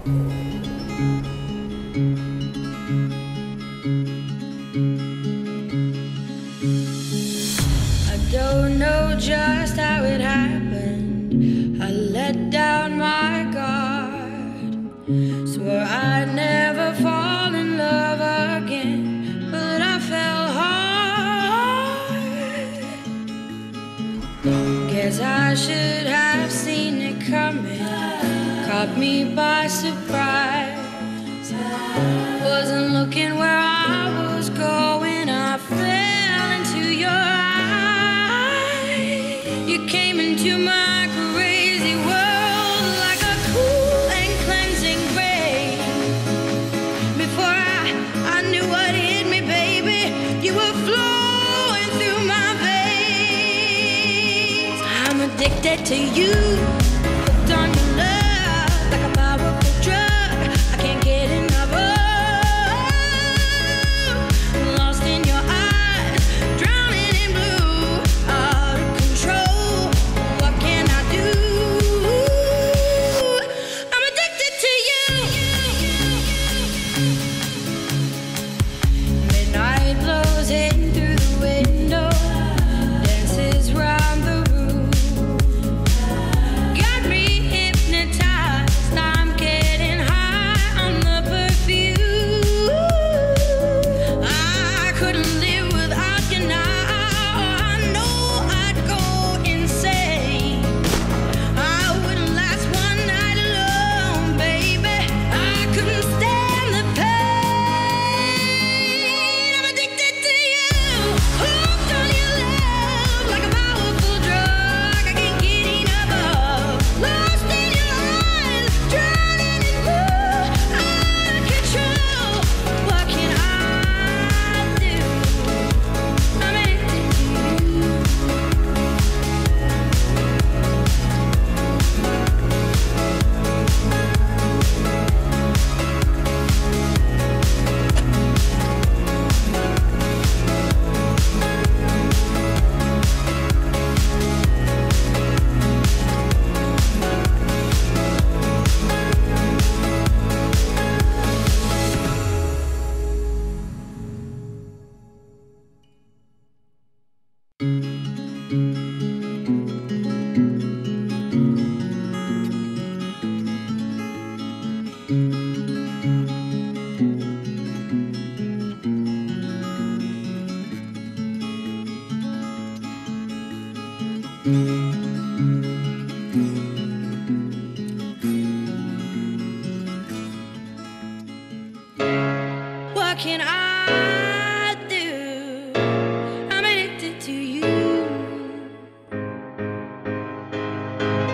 I don't know just how it happened. I let down my guard, swore I'd never fall in love again, but I fell hard. Guess I should have seen it coming, caught me by surprise. Wasn't looking where I was going, I fell into your eyes. You came into my crazy world like a cool and cleansing rain. Before I knew what hit me, baby, you were flowing through my veins. I'm addicted to you, hooked on your love like a powerful drug. I can't get enough of. Lost in your eyes, drowning in blue, out of control. What can I do? I'm addicted to you. Midnight blows in through the window, dances round the room. Got me hypnotized, I'm getting high on the perfume. I couldn't live without you now, I know I'd go insane. I wouldn't last one night alone, baby, I couldn't stand the pain. I'm addicted to you, hooked on your love like a powerful drug. I can't get enough of. Lost in your eyes, drowning in blue, out of control. What can I do? I'm addicted to you. What can I do? I'm addicted to you.